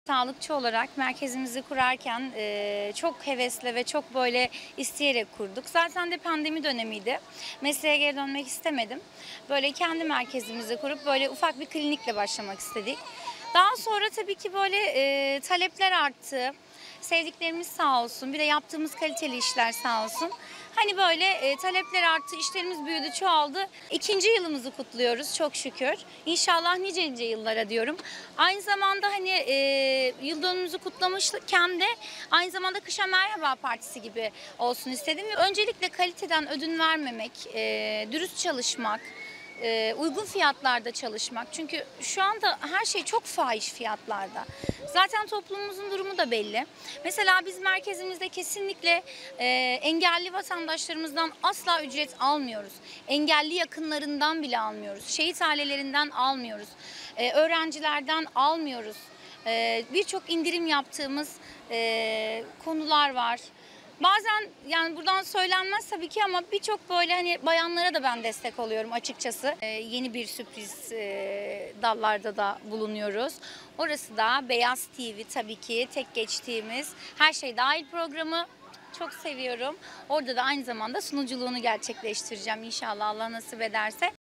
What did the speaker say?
Sağlıkçı olarak merkezimizi kurarken çok hevesle ve çok böyle isteyerek kurduk. Zaten de pandemi dönemiydi. Mesleğe geri dönmek istemedim. Böyle kendi merkezimizi kurup böyle ufak bir klinikle başlamak istedik. Daha sonra tabii ki böyle talepler arttı. Sevdiklerimiz sağ olsun, bir de yaptığımız kaliteli işler sağ olsun. Hani böyle talepler arttı, işlerimiz büyüdü, çoğaldı. 2. yılımızı kutluyoruz çok şükür. İnşallah nice yıllara diyorum. Aynı zamanda hani yıl dönümümüzü kutlamışken de aynı zamanda Kışa Merhaba Partisi gibi olsun istedim. Öncelikle kaliteden ödün vermemek, dürüst çalışmak, uygun fiyatlarda çalışmak. Çünkü şu anda her şey çok fahiş fiyatlarda. Zaten toplumumuzun durumu da belli. Mesela biz merkezimizde kesinlikle engelli vatandaşlarımızdan asla ücret almıyoruz. Engelli yakınlarından bile almıyoruz. Şehit ailelerinden almıyoruz. Öğrencilerden almıyoruz. Birçok indirim yaptığımız konular var. Bazen yani buradan söylenmez tabii ki ama birçok böyle hani bayanlara da ben destek oluyorum açıkçası. Yeni bir sürpriz dallarda da bulunuyoruz. Orası da Beyaz TV tabii ki tek geçtiğimiz Her Şey Dahil programı. Çok seviyorum. Orada da aynı zamanda sunuculuğunu gerçekleştireceğim inşallah Allah nasip ederse.